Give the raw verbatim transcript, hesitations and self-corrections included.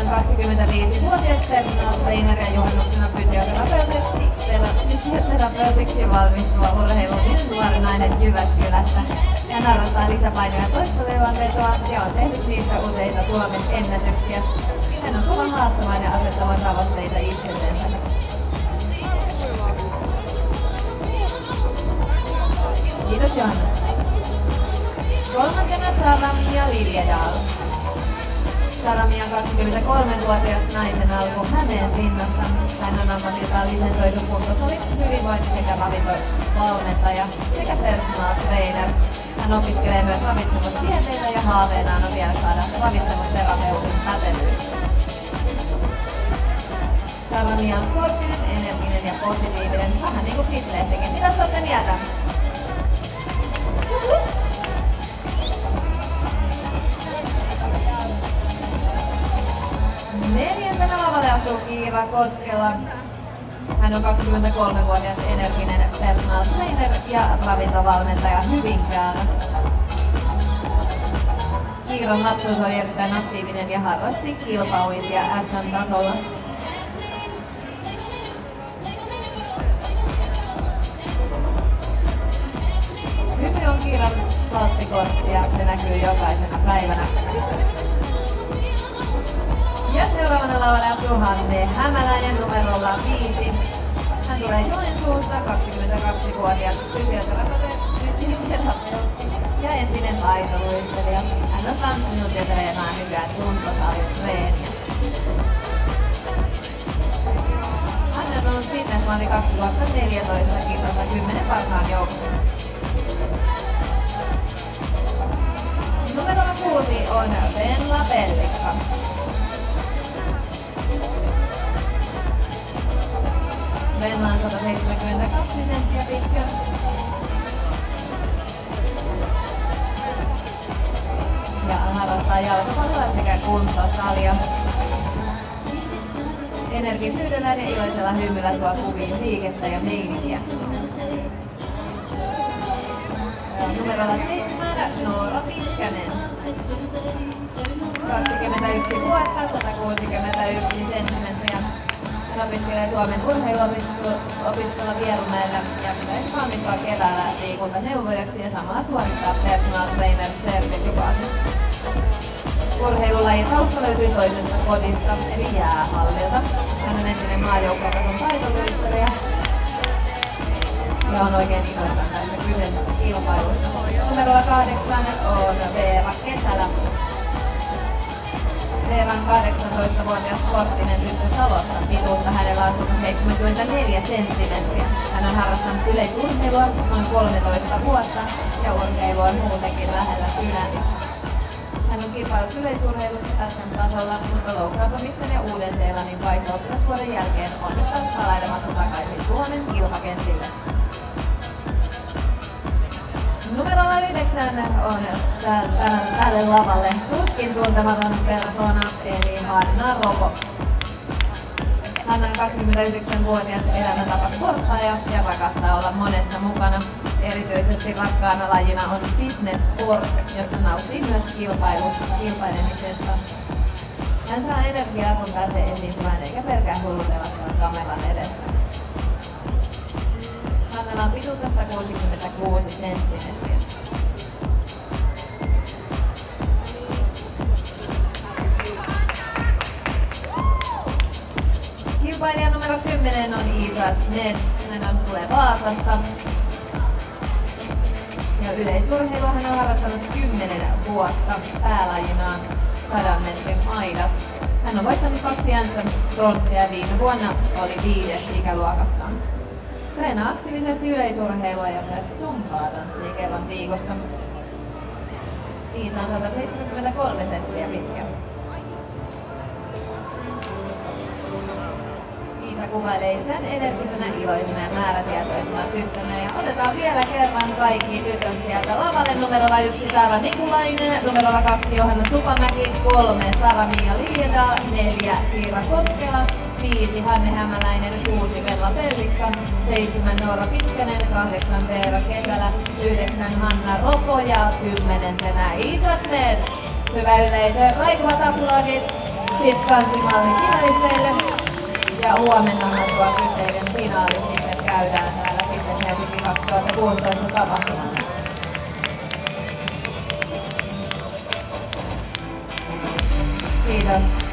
kaksikymmentäviisivuotias personal trainer ja juhannuksena fysioterapeutiksi, fysioterapeutiksi valmistuva urheilun nuori nainen Jyväskylästä. Hän harrastaa lisäpainoja toistelevaa vetoa ja on tehnyt niissä useita Suomen ennätyksiä. Hän on kova haastamaan ja asettamaan tavoitteita itsellensä. Kiitos Johanna. Kolmantena Sara-Mia Liljedahl. Sara-Mia on kaksikymmentäkolmevuotias naisen alku Hämeen linnasta. Hän on ammatiltaan lisensoitu kuntosali, hyvinvointi sekä ravintovalmentaja sekä personal trainer. Hän opiskelee myös ravitsemustieteitä ja haaveenaan on vielä saada ravitsemusterapeutin pätevyys. Sara-Mia on sporttinen, energinen ja positiivinen, vähän niinku Fit-lehtikin. Mitä sä ootte mieltä? Neljäntenä lavalle astuu Kiira Koskela. Hän on kaksikymmentäkolmevuotias energinen personal trainer ja ravintovalmentaja Hyvinkäältä. Kiiran lapsuus oli erittäin aktiivinen ja harrasti kilpauintia S M-tasolla. Hymy on Kiiran valttikortti ja se näkyy jokaisena päivänä. Ja seuraavana lavalle astuu Hanne Hämäläinen numerolla viisi. Hän tulee Joensuusta, kaksikymmentäkaksivuotias fysioterapeutti ja entinen taitoluistelija. Hän on tanssinut ja treenaa nykyään kuntosalitreeniä. Hän on ollut Fitnessmalli kaksituhattaneljätoista kisassa kymmenen parhaan joukossa. Numerolla kuusi on Venla Pellikka. Venla on sata seitsemänkymmentäkaksi senttiä pitkä. Ja harrastaa jalkapalloa sekä kuntosalia. Energisyydellä ja iloisella hymyllä tuo kuviin liikettä ja meininkiä. Numerolla seitsemän Noora Pitkänen. kaksikymmentäyksi vuotta, sata kuusikymmentäyksi senttimetriä. Hän opiskelee Suomen urheiluopistolla Vierumäellä ja pitäisi valmistua keväällä liikuntaneuvojaksi ja samalla suorittaa personal trainer sertifikaatin. Urheilulajin tausta löytyy toisesta kodista, eli jäähallilta. Hän on entinen maajoukkuetason taitoluistelija ja on oikein iloissaan tästä kyseisestä kilpailusta. Numerolla kahdeksan on Veera Kesälä. Veera on kahdeksantoistavuotias sporttinen tyttö Salosta. Pituutta hänellä on sata seitsemänkymmentäneljä senttimetriä. Hän on harrastanut yleisurheilua noin kolmetoista vuotta ja urheilu on muutenkin lähellä sydäntä. Hän on kilpailut yleisurheilussa S M-tasolla, mutta loukkaantumisten ja Uuden-Seelannin vaihto-oppilasvuoden jälkeen on nyt taas palailemassa takaisin Suomen kilpakentille. Numerolla yhdeksän on tälle lavalle tuskin tuntematon persona, eli Hanna Ropo. Hanna on kaksikymmentäyhdeksänvuotias elämäntapasporttaaja ja rakastaa olla monessa mukana. Erityisesti rakkaana lajina on fitness sport, jossa nauttii myös kilpailemisesta. Hän saa energiaa, kun pääsee esiintymään eikä pelkää hullutellakaan kameran edessä. Hannella on pituutta sata kuusikymmentäkuusi senttimetriä. Kilpailija numero kymmenen on Iisa Smeds. Hän on tulee Vaasasta. Ja yleisurheilua hän on harrastanut kymmenen vuotta päälajinaan sadan metrin aidat. Hän on voittanut kaksi pronssia ja viime vuonna oli viides ikäluokassaan. Treenaa aktiivisesti yleisurheilua ja myös zumbaa tanssii kerran viikossa. Iisa on sata seitsemänkymmentäkolme senttiä pitkä. Iisa kuvailee itseään energisenä, iloisena ja määrätietoisena tyttönä. Ja otetaan vielä kerran kaikki tytöt sieltä lavalle. Numerolla yksi Saara Nikulainen, numerolla kaksi Johanna Tupamäki, kolme Sara-Mia Liljedahl, neljä Kiira Koskela, viisi Hanne Hämäläinen, kuusi Venla Pellikka, seitsemän Noora Pitkänen, kahdeksan Veera Kesälä, yhdeksän Hanna Ropo ja kymmenentenä Iisa Smeds. Hyvä yleisö, raikuvat aplodit. Fit Kansimallin finalisteille. Ja huomennahan tuo kyseinen finaali sitten käydään täällä Fitness Helsinki kaksituhattakuusitoista tapahtumassa. Kiitos.